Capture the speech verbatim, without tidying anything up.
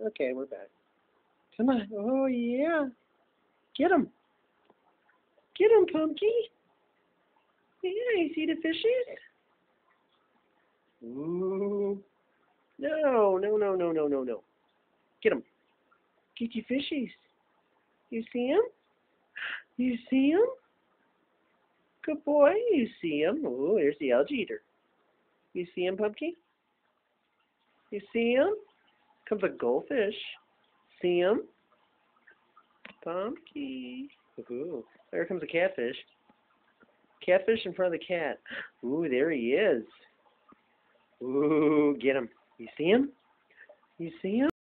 Okay, we're back. Come on. Oh, yeah. Get him. Get him, Pumpkin. Yeah, you see the fishes? Ooh. No, no, no, no, no, no, no. Get him. Get your fishies. You see him? You see him? Good boy. You see him. Oh, there's the algae eater. You see him, Pumpkin? You see him? Comes a goldfish. See him? Pumpkin. Ooh, there comes a catfish. Catfish in front of the cat. Ooh, there he is. Ooh, get him. You see him? You see him?